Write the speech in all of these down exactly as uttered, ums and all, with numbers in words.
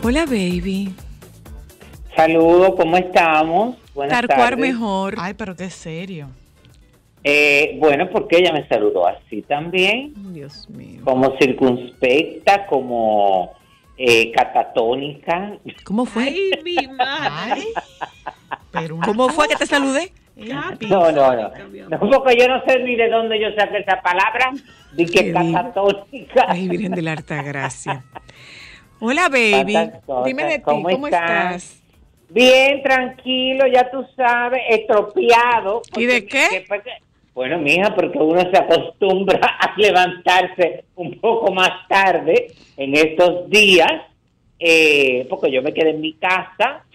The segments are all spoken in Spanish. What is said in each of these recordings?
Hola, baby. Saludos, ¿cómo estamos? Buenas Tarcuar tardes. Mejor. Ay, pero qué serio. Eh, bueno, porque ella me saludó así también. Dios mío. Como circunspecta, como eh, catatónica. ¿Cómo fue? Ay, mi madre. Pero ¿Cómo fue que te saludé? No, no, no. No, porque yo no sé ni de dónde yo saqué esa palabra. Di que catatónica. Ay, Virgen de la Altagracia. Hola, baby. Dime de ti, ¿cómo, ¿cómo estás? estás? Bien, tranquilo, ya tú sabes, estropeado. ¿Y de qué? Me, que, bueno, mija, porque uno se acostumbra a levantarse un poco más tarde en estos días, eh, porque yo me quedé en mi casa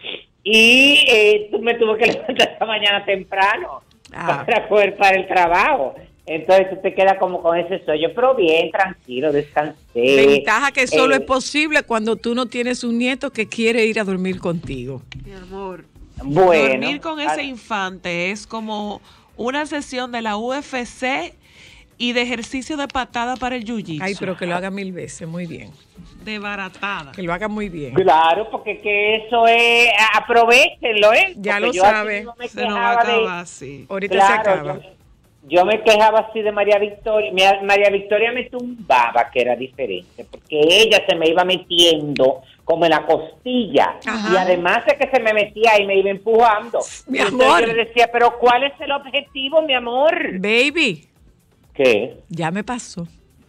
y eh, tú me tuve que levantar esta mañana temprano ah. para poder para el trabajo. Entonces tú te quedas como con ese sueño, pero bien, tranquilo, descansé. Ventaja que solo eh, es posible cuando tú no tienes un nieto que quiere ir a dormir contigo. Mi amor, bueno, dormir con ese infante es como una sesión de la U F C y de ejercicio de patada para el jiu-jitsu. Ay, pero que lo haga mil veces, muy bien. De baratada. Que lo haga muy bien. Claro, porque que eso es, aprovechenlo, ¿eh? Ya porque lo sabe. No se nos va a acabar, sí. Ahorita claro, se acaba. Yo, yo me quejaba así de María Victoria. María Victoria me tumbaba, que era diferente, porque ella se me iba metiendo como en la costilla. Ajá. Y además de que se me metía y me iba empujando. Mi amor. Yo le decía, pero ¿cuál es el objetivo, mi amor? Baby. ¿Qué? Ya me pasó.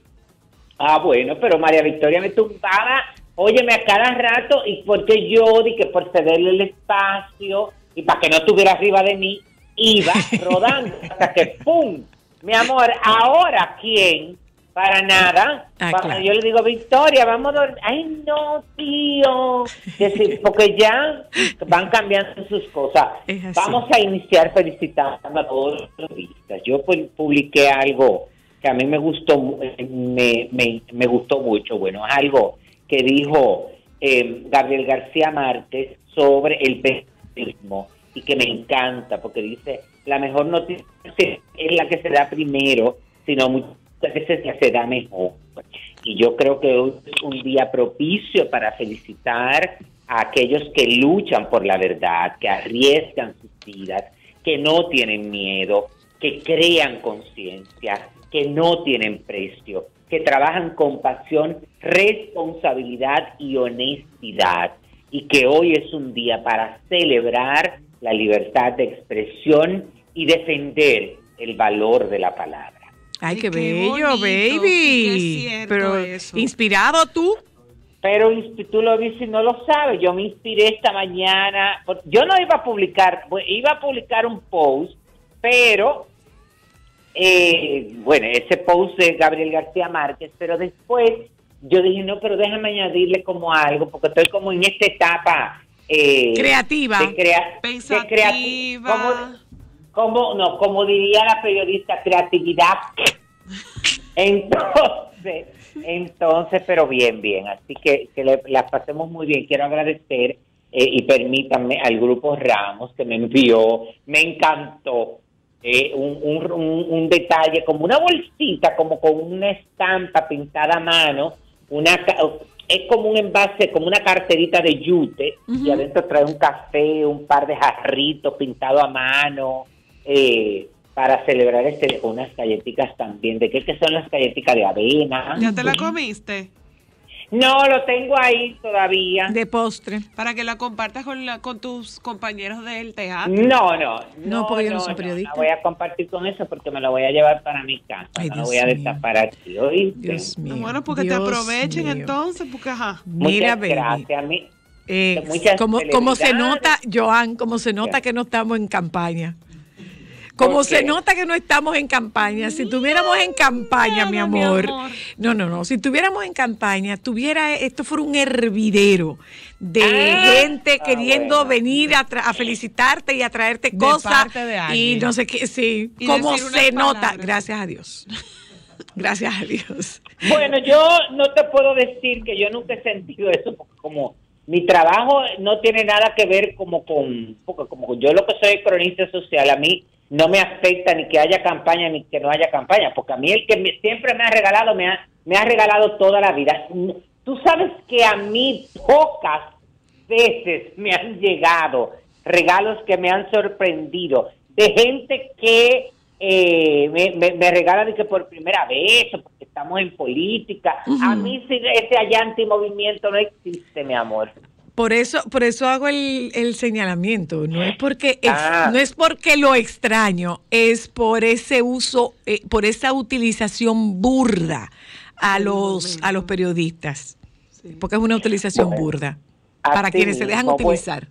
Ah, bueno, pero María Victoria me tumbaba, óyeme, a cada rato, y porque yo di que por cederle el espacio y para que no estuviera arriba de mí, iba rodando hasta que ¡pum! Mi amor, ¿ahora quién? Para nada. Ah, para, claro. Yo le digo, Victoria, vamos a dormir. Ay, no, tío. Decir, porque ya van cambiando sus cosas. Vamos a iniciar felicitando a todos los periodistas. Yo publiqué algo que a mí me gustó, me, me, me gustó mucho. Bueno, es algo que dijo eh, Gabriel García Márquez sobre el periodismo y que me encanta, porque dice, la mejor noticia es la que se da primero, sino muchas veces que se da mejor. Y yo creo que hoy es un día propicio para felicitar a aquellos que luchan por la verdad, que arriesgan sus vidas, que no tienen miedo, que crean conciencia, que no tienen precio, que trabajan con pasión, responsabilidad y honestidad, y que hoy es un día para celebrar la libertad de expresión y defender el valor de la palabra. Ay, qué, Ay, qué bello, bonito, baby. qué Pero eso. ¿inspirado tú? Pero tú lo dices y no lo sabes. Yo me inspiré esta mañana. Yo no iba a publicar, iba a publicar un post, pero, eh, bueno, ese post de Gabriel García Márquez, pero después yo dije, no, pero déjame añadirle como algo, porque estoy como en esta etapa eh, creativa, de, crea pensativa, de creativa, como, como, no, como diría la periodista, creatividad. Entonces, entonces, pero bien, bien, así que, que le, las pasemos muy bien. Quiero agradecer eh, y permítanme al Grupo Ramos que me envió, me encantó. Eh, un, un, un, un detalle como una bolsita, como con una estampa pintada a mano, una es como un envase, como una carterita de yute, uh-huh. y adentro trae un café, un par de jarritos pintados a mano, eh, para celebrar este, unas galletitas también. ¿De qué que son las galletitas de avena? ¿Ya te la comiste? No, lo tengo ahí todavía. De postre. Para que la compartas con, la, con tus compañeros del teatro. No, no. No, porque yo no soy periodista. No, no voy a compartir con eso porque me lo voy a llevar para mi casa. Ay, no lo voy a destapar aquí. ¿Oíste? Dios mío. No, bueno, porque Dios te aprovechen mío. entonces, porque ajá. Mira, muchas gracias a mí. Eh, como, como se nota, Joan, como se nota que no estamos en campaña. Como se nota que no estamos en campaña. Si tuviéramos en campaña, mi amor. mi amor. No, no, no. Si tuviéramos en campaña, tuviera esto fuera un hervidero de ah, gente ah, queriendo bueno. venir a, a felicitarte y a traerte de cosas. De y no sé qué, sí. Y como se nota. palabras. Gracias a Dios. Gracias a Dios. Bueno, yo no te puedo decir que yo nunca he sentido eso, porque como mi trabajo no tiene nada que ver como con, porque como yo lo que soy cronista social, a mí no me afecta ni que haya campaña ni que no haya campaña, porque a mí el que me, siempre me ha regalado, me ha, me ha regalado toda la vida. Tú sabes que a mí pocas veces me han llegado regalos que me han sorprendido de gente que eh, me, me, me regala de que por primera vez o porque estamos en política. Uh-huh. A mí ese allá antimovimiento no existe, mi amor. Por eso, por eso hago el, el señalamiento. No es porque ex, ah. no es porque lo extraño, es por ese uso, eh, por esa utilización burda a los a los periodistas, sí. Porque es una utilización bueno, burda para quienes mismo, se dejan utilizar.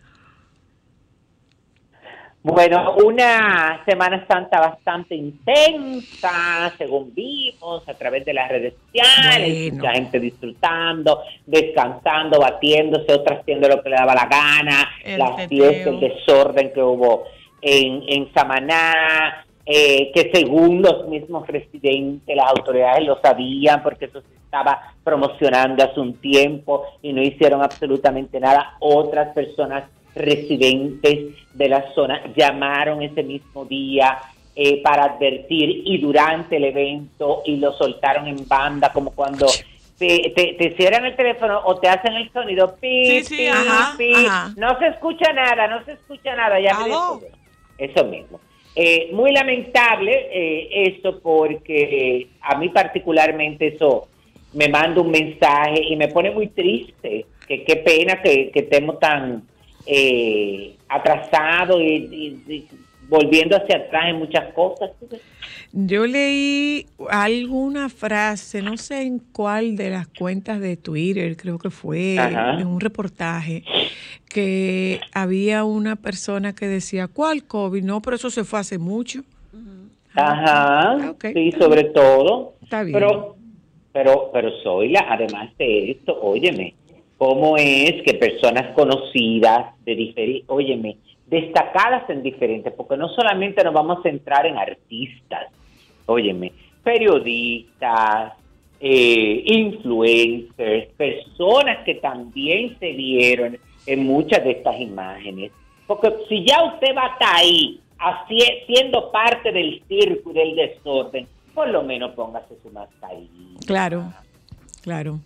Bueno, una Semana Santa bastante intensa, según vimos, a través de las redes sociales, bueno. La gente disfrutando, descansando, batiéndose, otras haciendo lo que le daba la gana, el las fiestas, el desorden que hubo en, en Samaná, eh, que según los mismos residentes, las autoridades lo sabían, porque eso se estaba promocionando hace un tiempo y no hicieron absolutamente nada. Otras personas residentes de la zona llamaron ese mismo día eh, para advertir y durante el evento y lo soltaron en banda, como cuando te, te, te cierran el teléfono o te hacen el sonido pi, sí, sí, pi, ajá, pi. Ajá. No se escucha nada, no se escucha nada, ya me eso mismo. Eh, muy lamentable eh, eso, porque eh, a mí particularmente eso me manda un mensaje y me pone muy triste, que qué pena que, que estemos tan Eh, atrasado y, y, y volviendo hacia atrás en muchas cosas. Yo leí alguna frase, no sé en cuál de las cuentas de Twitter, creo que fue Ajá. en un reportaje, que había una persona que decía, ¿cuál COVID? No, pero eso se fue hace mucho. Ajá, ah, okay. Sí, sobre todo. Está bien. Pero, pero, pero Zoila, además de esto, óyeme, ¿cómo es que personas conocidas, de diferentes, óyeme, destacadas en diferentes, porque no solamente nos vamos a centrar en artistas, óyeme, periodistas, eh, influencers, personas que también se vieron en muchas de estas imágenes, porque si ya usted va a estar ahí, así, siendo parte del circo y del desorden, por lo menos póngase su mascarilla. Claro, claro.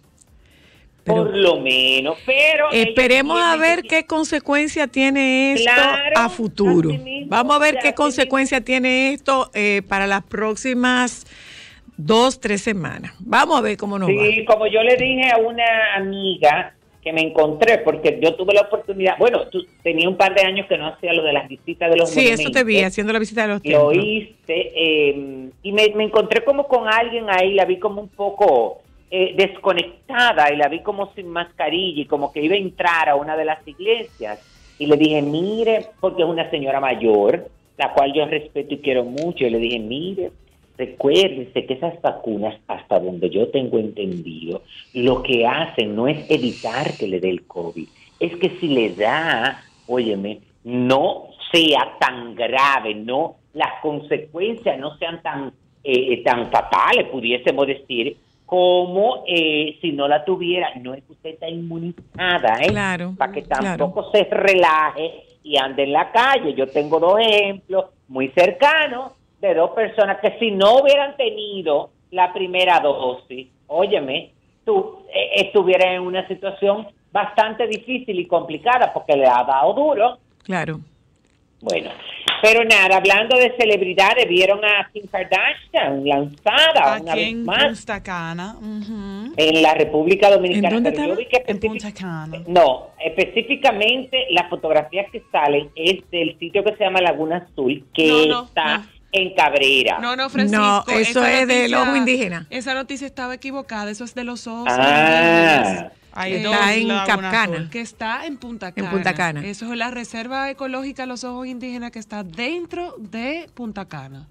Pero, por lo menos, pero esperemos a ver que... qué consecuencia tiene esto claro, a futuro. Mismo, Vamos a ver qué consecuencia mismo. tiene esto eh, para las próximas dos, tres semanas. Vamos a ver cómo nos sí, va. Sí, como yo le dije a una amiga que me encontré, porque yo tuve la oportunidad, bueno, tú, tenía un par de años que no hacía lo de las visitas de los sí, monumentos. Sí, eso te vi, haciendo la visita de los templos. Lo hice, eh, y me, me encontré como con alguien ahí, la vi como un poco... Eh, desconectada y la vi como sin mascarilla y como que iba a entrar a una de las iglesias y le dije, mire, porque es una señora mayor, la cual yo respeto y quiero mucho, y le dije, mire, recuérdese que esas vacunas, hasta donde yo tengo entendido, lo que hacen no es evitar que le dé el COVID, es que si le da, óyeme, no sea tan grave, no, las consecuencias no sean tan, eh, tan fatales, pudiésemos decir, como eh, si no la tuviera. No es que usted está inmunizada, ¿eh? Claro, para que tampoco claro. se relaje y ande en la calle. Yo tengo dos ejemplos muy cercanos de dos personas que si no hubieran tenido la primera dosis, óyeme, tú eh, estuvieras en una situación bastante difícil y complicada porque le ha dado duro. Claro. Bueno, pero nada, hablando de celebridades, vieron a Kim Kardashian lanzada Aquí una vez en más. Punta Cana. Uh-huh. En la República Dominicana. ¿En dónde está? Yo vi que en Punta Cana. No, específicamente las fotografías que salen es del sitio que se llama Laguna Azul, que no, no, está no. en Cabrera. No, no, Francisco. No, eso es del ojo indígena. Esa noticia estaba equivocada, eso es de los ojos ah. indígenas. Hay está en Capcana. Que está en Punta Cana. En Punta Cana. Eso es la Reserva Ecológica Los Ojos Indígenas que está dentro de Punta Cana.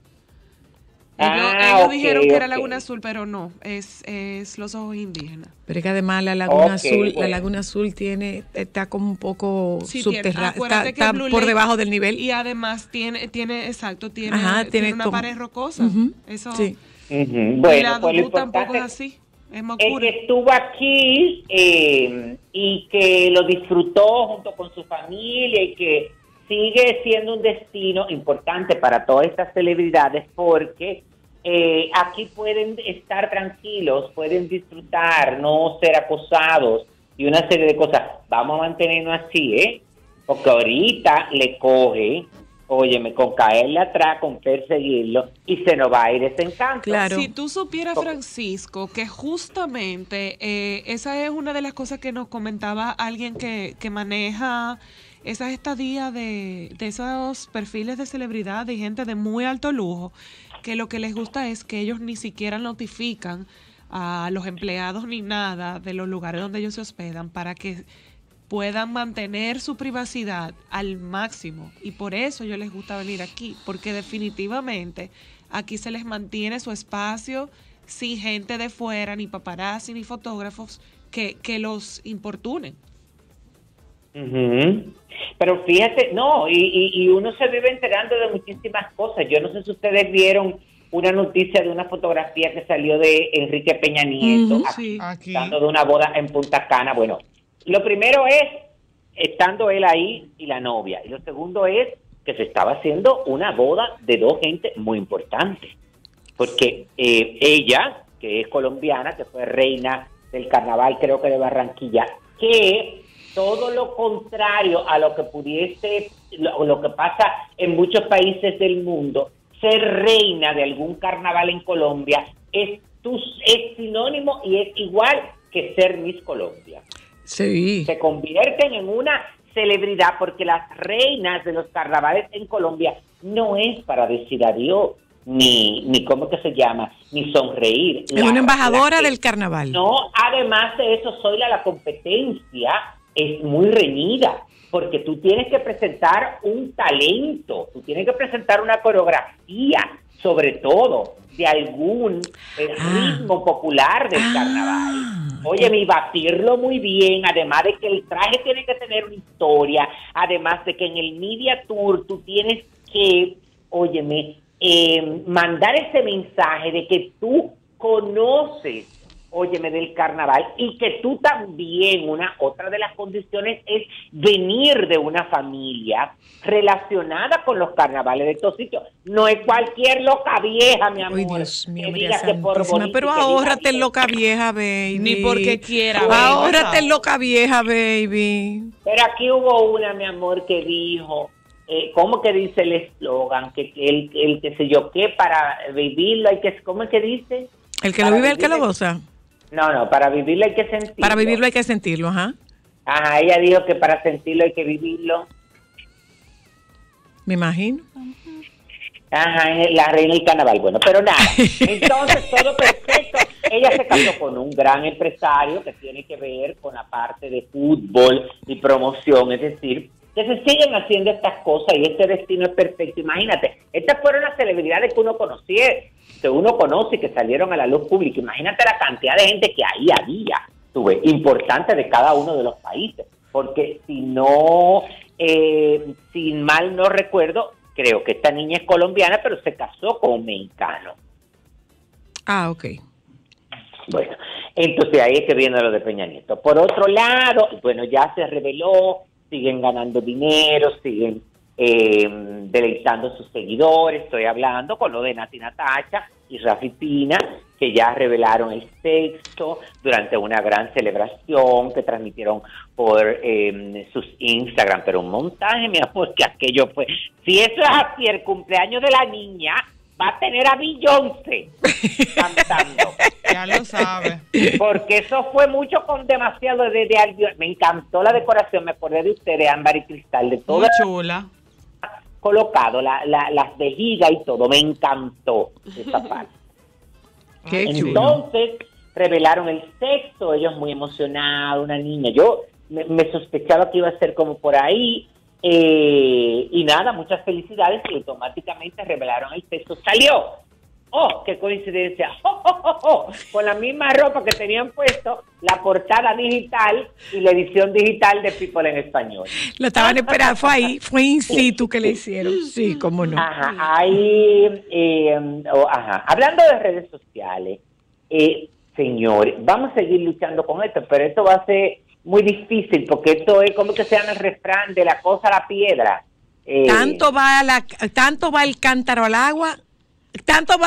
Ellos, ah, ellos okay, dijeron que era okay. Laguna Azul, pero no, es, es Los Ojos Indígenas. Pero es que además la Laguna okay, Azul, bueno. la Laguna Azul tiene, está como un poco sí, subterránea, está, está por Lake, debajo del nivel. Y además tiene, tiene exacto, tiene, Ajá, tiene, tiene una como, pared rocosa. Uh-huh, Eso. Sí. Uh-huh. Bueno, y la Dubú tampoco es así. Es el que estuvo aquí eh, y que lo disfrutó junto con su familia y que sigue siendo un destino importante para todas estas celebridades porque eh, aquí pueden estar tranquilos, pueden disfrutar, no ser acosados y una serie de cosas. Vamos a mantenernos así, ¿eh? Porque ahorita le coge, óyeme, con caerle atrás, con perseguirlo, y se nos va a ir ese encanto. Claro. Si tú supieras, Francisco, que justamente eh, esa es una de las cosas que nos comentaba alguien que, que maneja esas estadías de, de esos perfiles de celebridad y gente de muy alto lujo, que lo que les gusta es que ellos ni siquiera notifican a los empleados ni nada de los lugares donde ellos se hospedan para que puedan mantener su privacidad al máximo. Y por eso yo les gusta venir aquí, porque definitivamente aquí se les mantiene su espacio sin gente de fuera, ni paparazzi, ni fotógrafos que, que los importunen. Uh-huh. Pero fíjate, no, y, y, y uno se vive enterando de muchísimas cosas. Yo no sé si ustedes vieron una noticia de una fotografía que salió de Enrique Peña Nieto, uh-huh, aquí, sí. Dando de una boda en Punta Cana. Bueno, lo primero es estando él ahí y la novia. Y lo segundo es que se estaba haciendo una boda de dos gente muy importantes. Porque eh, ella, que es colombiana, que fue reina del carnaval, creo que de Barranquilla, que todo lo contrario a lo que pudiese, lo, lo que pasa en muchos países del mundo, ser reina de algún carnaval en Colombia es, tu, es sinónimo y es igual que ser Miss Colombia. Sí. Se convierten en una celebridad porque las reinas de los carnavales en Colombia no es para decir adiós, ni, ni cómo que se llama, ni sonreír. Es la, una embajadora que, del carnaval. No, además de eso, soy la, la competencia es muy reñida, porque tú tienes que presentar un talento, tú tienes que presentar una coreografía, sobre todo, de algún eh, ah. ritmo popular del ah. carnaval. Oye, mi batirlo muy bien, además de que el traje tiene que tener una historia, además de que en el Media Tour tú tienes que, óyeme, eh, mandar ese mensaje de que tú conoces, óyeme, del carnaval y que tú también, una otra de las condiciones es venir de una familia relacionada con los carnavales de estos sitios. No es cualquier loca vieja, mi amor. Uy, Dios mío, que diga que por bonito, pero ahórrate el loca vieja, baby. Ni porque quiera. Ahórrate el loca vieja, baby. Pero aquí hubo una, mi amor, que dijo, eh, ¿cómo que dice el eslogan? Que, que el, el que sé yo qué, para vivirlo hay que, ¿cómo es que dice? El que para lo vive, el que lo goza. No, no, para vivirlo hay que sentirlo. Para vivirlo hay que sentirlo, ajá. Ajá, ella dijo que para sentirlo hay que vivirlo. Me imagino. Ajá, la reina del carnaval. Bueno, pero nada. Entonces, todo perfecto. Ella se casó con un gran empresario que tiene que ver con la parte de fútbol y promoción. Es decir, que se siguen haciendo estas cosas y este destino es perfecto. Imagínate, estas fueron las celebridades que uno conocía, que uno conoce y que salieron a la luz pública. Imagínate la cantidad de gente que ahí había, tuve, importante de cada uno de los países. Porque si no, eh, si mal no recuerdo, creo que esta niña es colombiana, pero se casó con un mexicano. Ah, ok. Bueno, entonces ahí es que viene lo de Peña Nieto. Por otro lado, bueno, ya se reveló, siguen ganando dinero, siguen eh, deleitando a sus seguidores. Estoy hablando con lo de Nati Natacha y Rafi Pina, que ya revelaron el sexo durante una gran celebración que transmitieron por eh, sus Instagram, pero un montaje, mi amor, que aquello fue, si eso es así, el cumpleaños de la niña va a tener a Beyoncé cantando. Ya lo sabe. Porque eso fue mucho con demasiado de, de algo. Me encantó la decoración, me acordé de ustedes, Ámbar y Cristal, de todo. Muy chula. Colocado, la, la, las vejigas y todo, me encantó esa parte. Qué Entonces, chulo. Revelaron el sexo, ellos muy emocionados, una niña. Yo me, me sospechaba que iba a ser como por ahí, eh, y nada, muchas felicidades, y automáticamente revelaron el sexo. ¡Salió! ¡Oh, qué coincidencia! ¡Oh, oh, oh, oh! Con la misma ropa que tenían puesto, la portada digital y la edición digital de People en Español. Lo estaban esperando, fue ahí, fue in situ que le hicieron. Sí, cómo no. Ajá, ahí, eh, oh, ajá. Hablando de redes sociales, eh, señores, vamos a seguir luchando con esto, pero esto va a ser muy difícil, porque esto es como que se llama el refrán de la cosa a la piedra. Eh, tanto va la, tanto va el cántaro al agua, tanto va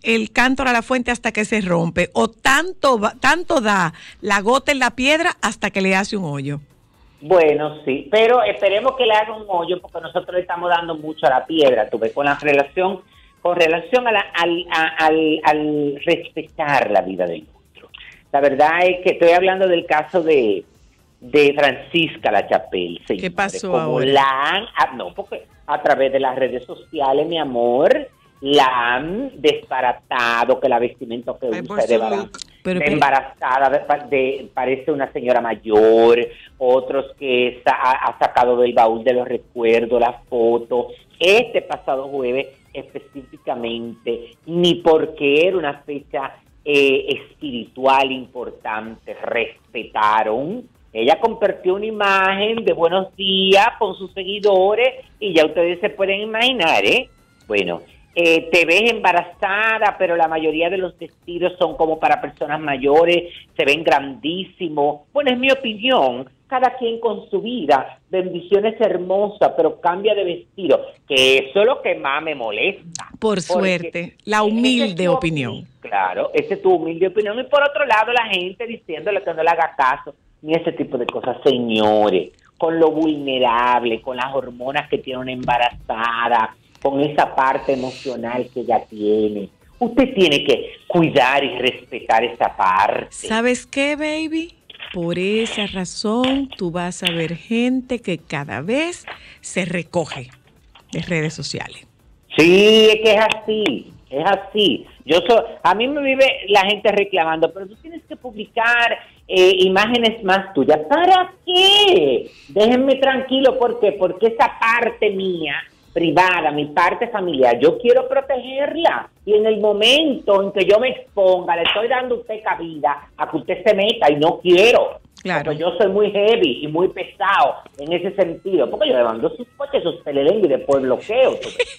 el cántaro a la fuente hasta que se rompe, o tanto, tanto da la gota en la piedra hasta que le hace un hoyo. Bueno, sí, pero esperemos que le haga un hoyo porque nosotros le estamos dando mucho a la piedra, tú ves, con la relación, con relación a la, al, a, al, al respetar la vida del otro. La verdad es que estoy hablando del caso de, de Francisca La Chapelle, señores. ¿Qué pasó Como ahora? La han, ah, no, porque a través de las redes sociales, mi amor, la han desbaratado, que la vestimenta que Ay, usa de, bara, pero, de pero, embarazada, de, de, parece una señora mayor, otros que sa, ha, ha sacado del baúl de los recuerdos la foto. Este pasado jueves específicamente, ni porque era una fecha eh, espiritual importante, respetaron. Ella compartió una imagen de buenos días con sus seguidores y ya ustedes se pueden imaginar, ¿eh? Bueno, Eh, te ves embarazada, pero la mayoría de los vestidos son como para personas mayores, se ven grandísimos. Bueno, es mi opinión, cada quien con su vida, bendiciones hermosas, pero cambia de vestido, que eso es lo que más me molesta. Por suerte, la humilde opinión. Claro, esa es tu humilde opinión. Y por otro lado, la gente diciéndole que no le haga caso, ni ese tipo de cosas, señores, con lo vulnerable, con las hormonas que tiene una embarazada, con esa parte emocional que ella tiene. Usted tiene que cuidar y respetar esa parte. ¿Sabes qué, baby? Por esa razón, tú vas a ver gente que cada vez se recoge de redes sociales. Sí, es que es así, es así. Yo so, a mí me vive la gente reclamando, pero tú tienes que publicar eh, imágenes más tuyas. ¿Para qué? Déjenme tranquilo, ¿por qué? Porque esa parte mía privada, mi parte familiar, yo quiero protegerla, y en el momento en que yo me exponga, le estoy dando a usted cabida a que usted se meta, y no quiero, claro. Porque yo soy muy heavy y muy pesado en ese sentido, porque yo le mando sus coches, sus telelenguas y después bloqueo.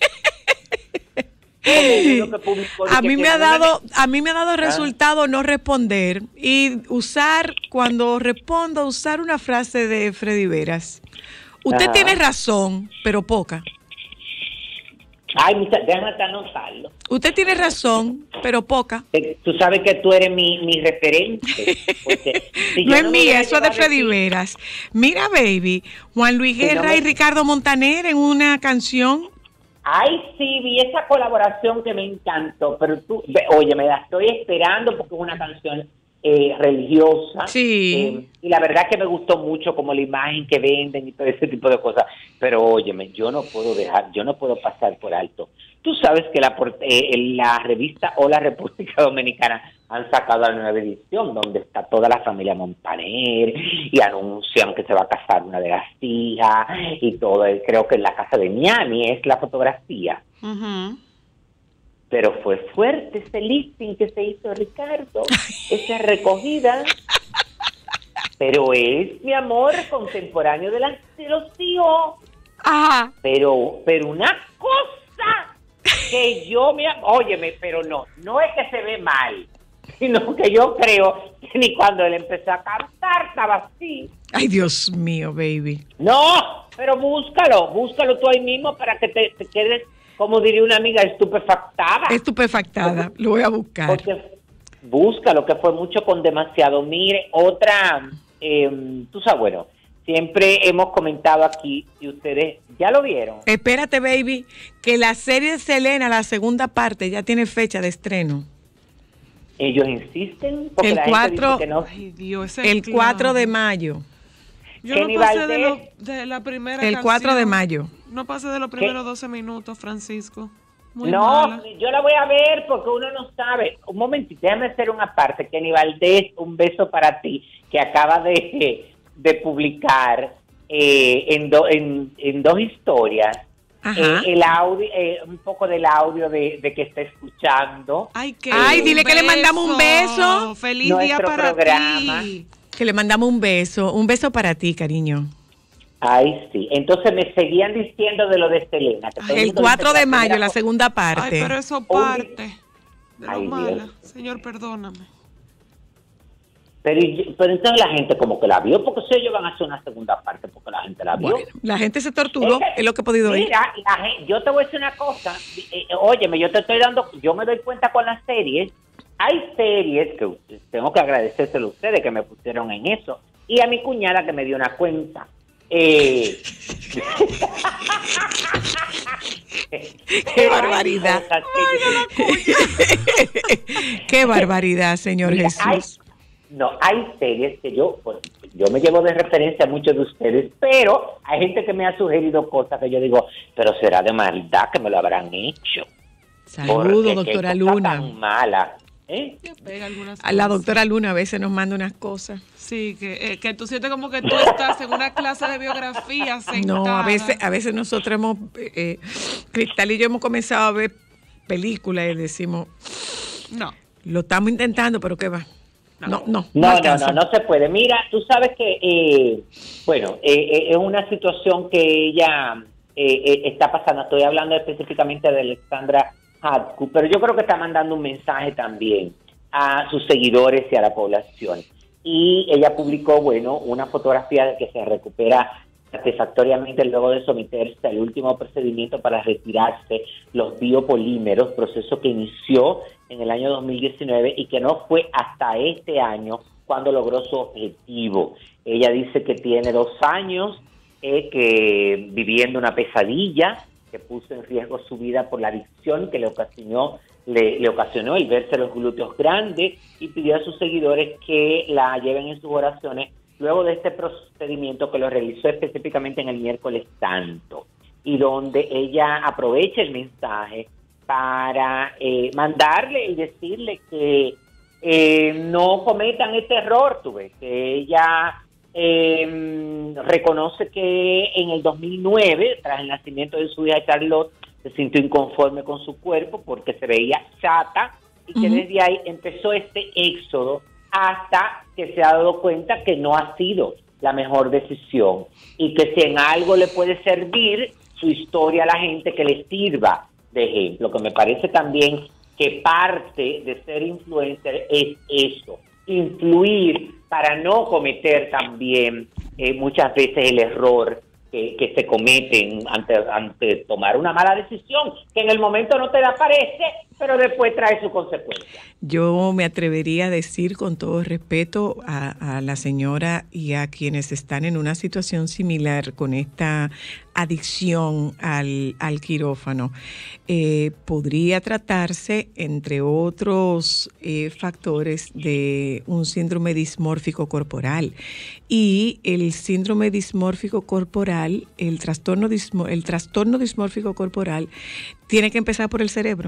A mí me ha dado, a mí me ha dado resultado no responder y usar, cuando respondo, usar una frase de Freddy Veras. Usted Ajá. tiene razón, pero poca. Ay, déjame anotarlo. Usted tiene razón, pero poca. Tú sabes que tú eres mi, mi referente. Si no es no mía, eso es de Freddy Veras. Mira, baby, Juan Luis Guerra si no me... y Ricardo Montaner en una canción. Ay, sí, vi esa colaboración que me encantó, pero tú, oye, me la estoy esperando porque es una canción eh, religiosa. Sí. Eh, y la verdad que me gustó mucho como la imagen que venden y todo ese tipo de cosas. Pero óyeme, yo no puedo dejar, yo no puedo pasar por alto. Tú sabes que la, eh, la revista Hola República Dominicana han sacado la nueva edición donde está toda la familia Montaner y anuncian que se va a casar una de las hijas y todo. Creo que en la casa de Miami es la fotografía. Uh-huh. Pero fue fuerte ese lifting que se hizo, Ricardo, esa recogida. Pero es, mi amor, contemporáneo de, las, de los tíos. Ajá. Pero, pero una cosa que yo me... Óyeme, pero no, no es que se ve mal, sino que yo creo que ni cuando él empezó a cantar estaba así. Ay, Dios mío, baby. No, pero búscalo, búscalo tú ahí mismo para que te, te quedes, como diría una amiga, estupefactada. Estupefactada, porque, lo voy a buscar. Porque búscalo, que fue mucho con demasiado. Mire, otra, eh, tú sabes, bueno, siempre hemos comentado aquí, y ustedes ya lo vieron. Espérate, baby, que la serie de Selena, la segunda parte, ya tiene fecha de estreno. Ellos insisten porque el la cuatro, gente dice que no. Ay, Dios, el claro. cuatro de mayo. Yo no pasé de, lo, de la primera El canción. cuatro de mayo. No pasé de los primeros ¿Qué? doce minutos, Francisco. Muy no, mala. Yo la voy a ver porque uno no sabe. Un momentito, déjame hacer una parte. Kenny Valdés, un beso para ti, que acaba de, de publicar eh, en, do, en, en dos historias eh, el audio, eh, un poco del audio de, de que está escuchando. Ay, qué Ay dile beso. Que le mandamos un beso. Feliz Nuestro día para programa. ti. Que le mandamos un beso. Un beso para ti, cariño. Ay, sí. Entonces me seguían diciendo de lo de Selena. Que el cuatro de mayo, la, la segunda parte. Ay, pero eso parte de lo Ay, mala. Dios. Señor, perdóname. Pero, pero entonces la gente como que la vio, porque si ellos van a hacer una segunda parte, porque la gente la vio. Bueno, la gente se torturó, es, que, es lo que he podido oír. Mira, la, yo te voy a decir una cosa, eh, óyeme, yo te estoy dando, yo me doy cuenta con las series, hay series que tengo que agradecérselo a ustedes que me pusieron en eso, y a mi cuñada que me dio una cuenta. Eh, ¡Qué barbaridad! ¡Qué barbaridad, señor Mira, Jesús! Hay, no, hay series que yo, pues, yo me llevo de referencia a muchos de ustedes, pero hay gente que me ha sugerido cosas que yo digo, pero será de maldad que me lo habrán hecho. Saludos, doctora Luna. Tan mala. ¿Eh? A la doctora Luna a veces nos manda unas cosas. Sí, que, eh, que tú sientes como que tú estás en una clase de biografía sentada. No, a veces, a veces nosotros hemos, eh, Cristal y yo hemos comenzado a ver películas y decimos, no, lo estamos intentando, pero ¿qué va? No, no, no. No, no, no, no se puede. Mira, tú sabes que, eh, bueno, eh, eh, es una situación que ella eh, eh, está pasando. Estoy hablando específicamente de Alexandra Hadku, pero yo creo que está mandando un mensaje también a sus seguidores y a la población. Y ella publicó, bueno, una fotografía de que se recupera satisfactoriamente luego de someterse al último procedimiento para retirarse los biopolímeros, proceso que inició en el año dos mil diecinueve y que no fue hasta este año cuando logró su objetivo. Ella dice que tiene dos años eh, que viviendo una pesadilla que puso en riesgo su vida por la adicción que le ocasionó, le, le ocasionó el verse los glúteos grandes, y pidió a sus seguidores que la lleven en sus oraciones luego de este procedimiento que lo realizó específicamente en el miércoles santo, y donde ella aprovecha el mensaje para eh, mandarle y decirle que eh, no cometan este error, tú ves, que ella eh, reconoce que en el dos mil nueve, tras el nacimiento de su hija Charlotte, se sintió inconforme con su cuerpo porque se veía chata, y que uh-huh. desde ahí empezó este éxodo hasta que se ha dado cuenta que no ha sido la mejor decisión, y que si en algo le puede servir su historia a la gente, que le sirva de ejemplo, que me parece también que parte de ser influencer es eso, influir para no cometer también eh, muchas veces el error que, que se cometen ante, ante tomar una mala decisión, que en el momento no te la parece, pero después trae su consecuencia. Yo me atrevería a decir con todo respeto a, a la señora y a quienes están en una situación similar con esta adicción al, al quirófano, eh, podría tratarse, entre otros eh, factores, de un síndrome dismórfico corporal. Y el síndrome dismórfico corporal, el trastorno, dismo, el trastorno dismórfico corporal, tiene que empezar por el cerebro.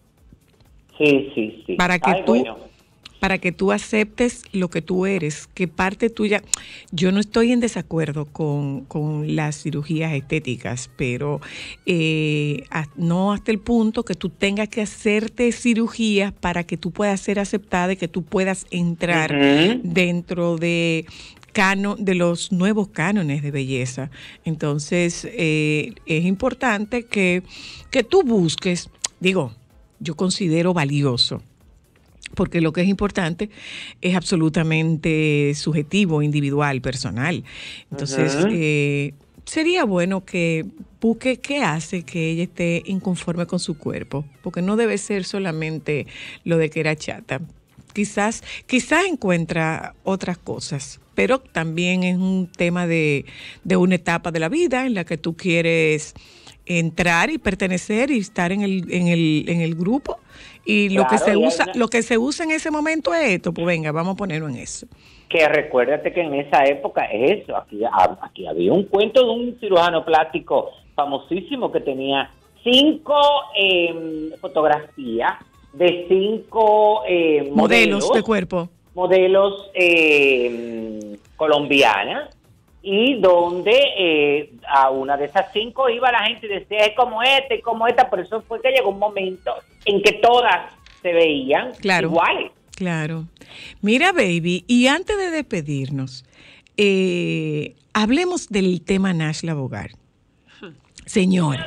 Sí, sí, sí. Para que Ay, tú, bueno. para que tú aceptes lo que tú eres, que parte tuya. Yo no estoy en desacuerdo con, con las cirugías estéticas, pero eh, a, no hasta el punto que tú tengas que hacerte cirugías para que tú puedas ser aceptada y que tú puedas entrar uh-huh. dentro de cano, de los nuevos cánones de belleza. Entonces, eh, es importante que, que tú busques, digo, yo considero valioso, porque lo que es importante es absolutamente subjetivo, individual, personal. Entonces, uh-huh. eh, sería bueno que busque qué hace que ella esté inconforme con su cuerpo, porque no debe ser solamente lo de que era chata. Quizás, quizás encuentra otras cosas, pero también es un tema de, de una etapa de la vida en la que tú quieres entrar y pertenecer y estar en el en el en el grupo, y lo claro, que se usa una... lo que se usa en ese momento es esto, pues venga, vamos a ponerlo en eso. Que recuérdate que en esa época es eso, aquí aquí había un cuento de un cirujano plástico famosísimo que tenía cinco eh, fotografías de cinco eh, modelos, modelos de cuerpo, modelos eh, colombianas, y donde eh, a una de esas cinco iba la gente y decía, es como esta y como esta. Por eso fue que llegó un momento en que todas se veían claro, iguales. Claro. Mira, baby, y antes de despedirnos, eh, hablemos del tema Nashla Bogar. Señores.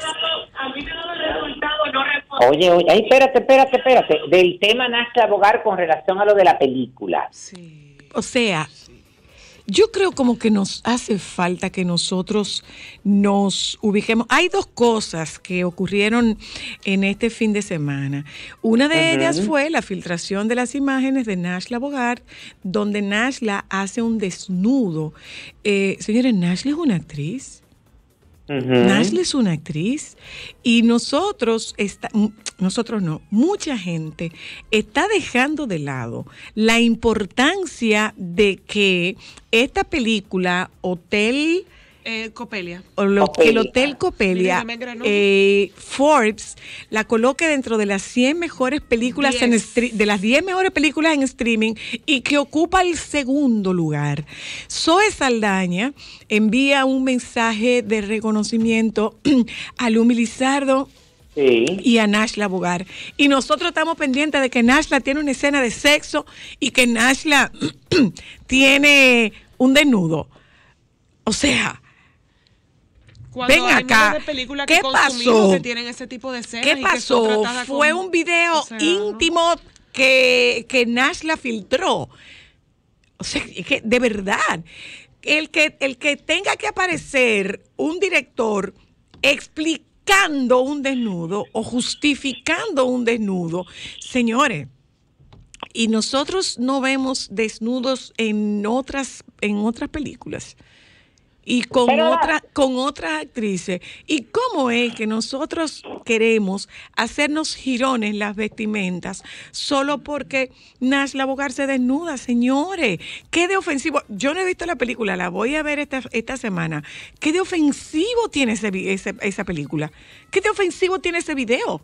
Oye, oye, ay, espérate, espérate, espérate. Del tema Nashla Bogar con relación a lo de la película. Sí. o sea, yo creo como que nos hace falta que nosotros nos ubiquemos. Hay dos cosas que ocurrieron en este fin de semana. Una de uh-huh. ellas fue la filtración de las imágenes de Nashla Bogart, donde Nashla hace un desnudo. Eh, señores, Nashla es una actriz. Uh-huh. Nashla es una actriz y nosotros, está, nosotros no, mucha gente está dejando de lado la importancia de que esta película Hotel eh, Copelia, o lo, que el Hotel Copelia, eh, Forbes la coloque dentro de las cien mejores películas en de las diez mejores películas en streaming y que ocupa el segundo lugar. Zoe Saldaña envía un mensaje de reconocimiento a Lumi Lizardo sí. y a Nashla Bogart. Y nosotros estamos pendientes de que Nashla tiene una escena de sexo y que Nashla tiene un desnudo. O sea, cuando ven hay acá, de películas que ¿qué pasó? Que tienen ese tipo de escenas. ¿Qué pasó? Y que Fue con, un video o sea, íntimo ¿no? que, que Nashla filtró. O sea, que de verdad, el que, el que tenga que aparecer un director explicando un desnudo o justificando un desnudo, señores, y nosotros no vemos desnudos en otras, en otras películas. Y con Pero, otra, con otras actrices. ¿Y cómo es que nosotros queremos hacernos jirones en las vestimentas solo porque Nashla Bogart se desnuda, señores? ¿Qué de ofensivo? Yo no he visto la película, la voy a ver esta, esta semana. ¿Qué de ofensivo tiene ese, ese, esa película? ¿Qué de ofensivo tiene ese video?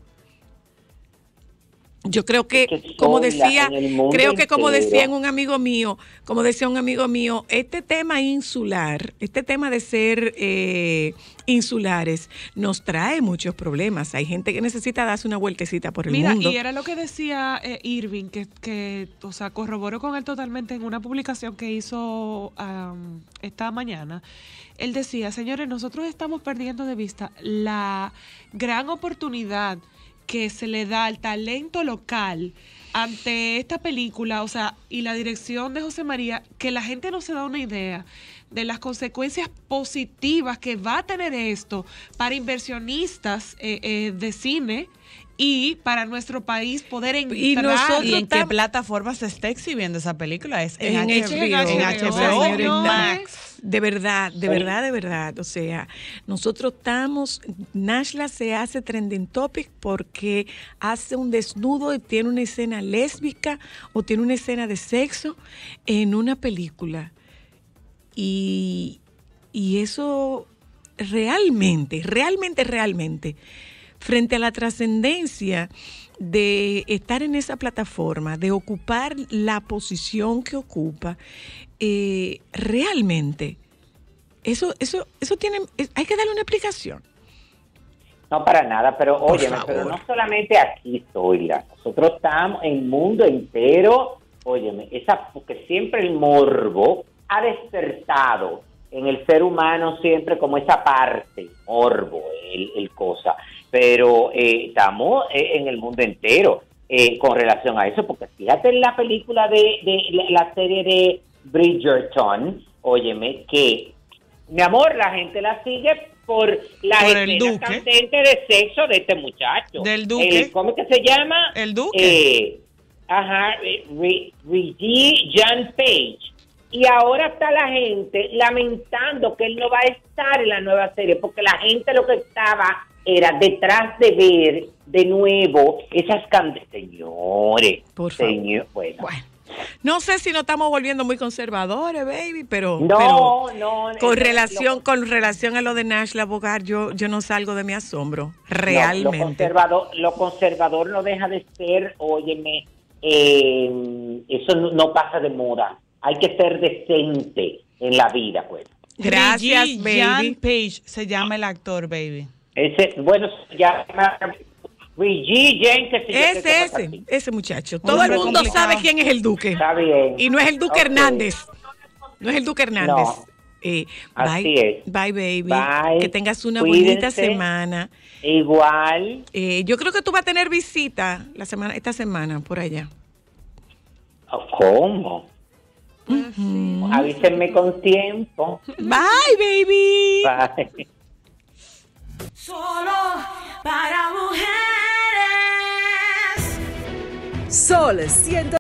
Yo creo que, que como decía, creo que como decía un amigo mío, como decía un amigo mío, este tema insular, este tema de ser eh, insulares, nos trae muchos problemas. Hay gente que necesita darse una vueltecita por el Mira, mundo. Y era lo que decía eh, Irving, que, que, o sea, corroboró con él totalmente en una publicación que hizo um, esta mañana. Él decía, señores, nosotros estamos perdiendo de vista la gran oportunidad que se le da al talento local ante esta película, o sea, y la dirección de José María, que la gente no se da una idea de las consecuencias positivas que va a tener esto para inversionistas eh, eh, de cine y para nuestro país poder entrar. Y, nosotros ¿Y en qué plataforma se está exhibiendo esa película? Es en, en H B O, en H B O, en Max. De verdad, de verdad, de verdad. O sea, nosotros estamos, Nashla se hace trending topic porque hace un desnudo y tiene una escena lésbica o tiene una escena de sexo en una película. Y, y eso realmente, realmente, realmente, frente a la trascendencia de estar en esa plataforma, de ocupar la posición que ocupa, eh, realmente, eso, eso, eso tiene, hay que darle una explicación. No, para nada, pero óyeme, pero no solamente aquí, Zoila, nosotros estamos en el mundo entero, óyeme, esa, porque siempre el morbo ha despertado en el ser humano siempre como esa parte, morbo, el, el cosa, pero eh, estamos eh, en el mundo entero eh, con relación a eso, porque fíjate en la película de, de la, la serie de Bridgerton, óyeme, que, mi amor, la gente la sigue por la por escena candente de sexo de este muchacho. Del Duque. El, ¿Cómo que se llama? El Duque. Eh, ajá, Reggie Jean Page. Y ahora está la gente lamentando que él no va a estar en la nueva serie, porque la gente lo que estaba era detrás de ver de nuevo esas candelas. Señores, por favor. Señor, bueno. bueno. No sé si nos estamos volviendo muy conservadores, baby, pero, no, pero no, con no, relación lo, con relación a lo de Nashla Bogart, yo yo no salgo de mi asombro, realmente. No, lo conservador, lo conservador no deja de ser, óyeme, eh, eso no, no pasa de moda. Hay que ser decente en la vida, pues. Gracias, Reggie baby. Jean Page se llama el actor, baby. Ese, bueno, se llama Reggie Jean, que se Ese, ese, ese muchacho. Todo el mundo sabe quién es el Duque. Está bien. Y no es el Duque okay. Hernández. No es el Duque Hernández. No. Eh, Así bye, es. Bye, baby. Bye. Que tengas una Cuídense. bonita semana. Igual. Eh, yo creo que tú vas a tener visita la semana, esta semana por allá. ¿Cómo? Uh-huh. Avísenme con tiempo. Bye, baby. Bye. Solo para mujeres. Sol ciento